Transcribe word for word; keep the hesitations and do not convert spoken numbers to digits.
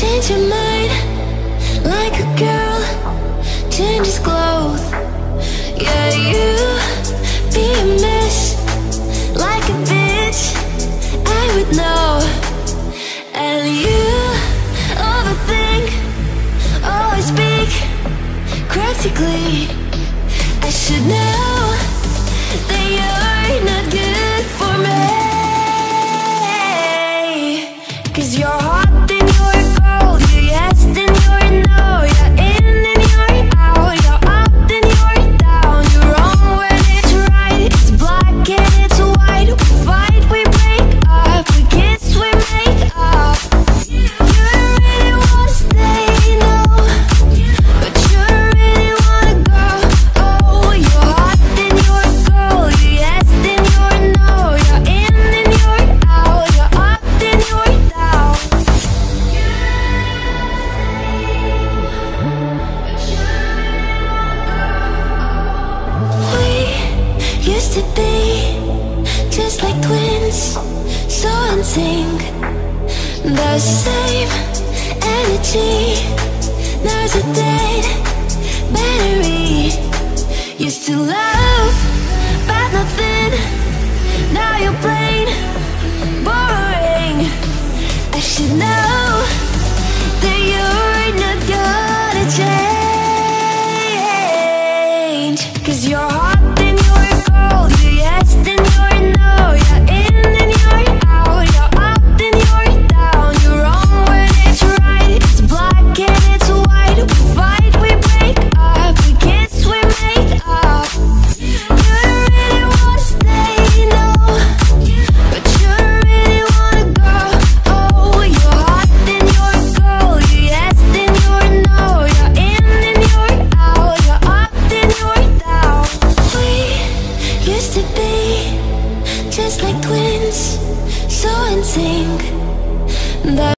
change your mind like a girl changes clothes. Yeah, you be a mess like a bitch, I would know. And you overthink, always speak cryptically. I should know that you're not good for me, 'cause you're hot, then you're cold, you're yes, then you're no, you're in, then you're out, you're up, then you're down, you're wrong when it's right, it's black and it's white. We fight, we break up, we kiss, we make up. You don't really wanna stay, no, but you really wanna go. Oh, you're hot, then you're cold, you're yes, then you're no, you're in, then you're out, you're up, then you're down. We used to be just like twins, so in sync, the same energy. There's a dead battery. Used to love, but nothing. Now you're plain boring. I should know